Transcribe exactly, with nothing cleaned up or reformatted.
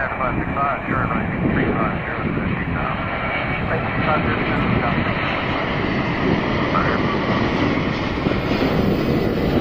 five six five, sure, right, three five zero to fifty now. Right, five zero,